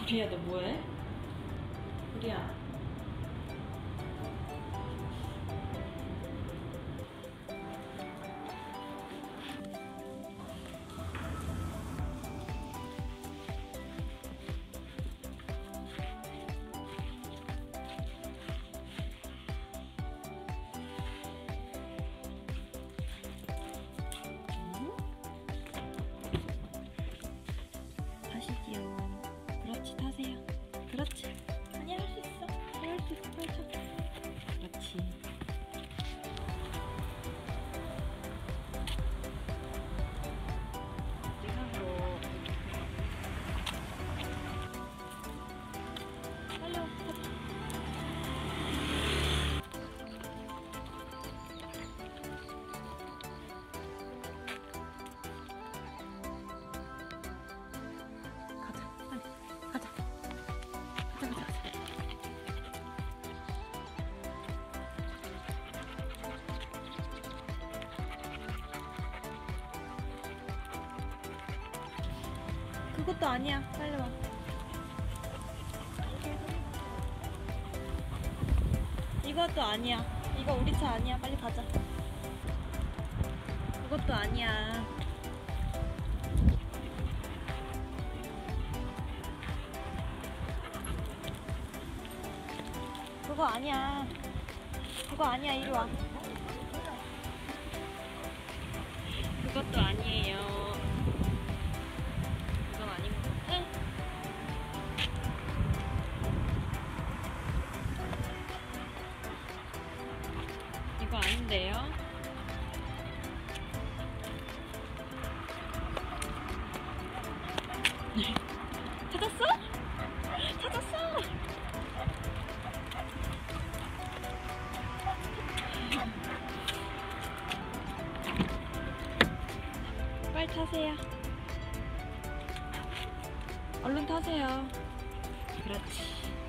우리야, 너 뭐해? 우리야. 타시지요. 그렇지, 타세요. 그렇지. 아니야, 할 수 있어. 할 수 있어. 펼쳐. 그렇지. 이상으로. 빨리 와. 타자. 가자. 그것도 아니야. 빨리 와. 이것도 아니야. 이거 우리 차 아니야. 빨리 가자. 그것도 아니야. 그거 아니야. 그거 아니야. 이리 와. 그것도 아니에요. 그건 아닌 것 같아. 이거 아닌데요. 찾았어? 찾았어! 빨리 타세요. 얼른 타세요. 그렇지.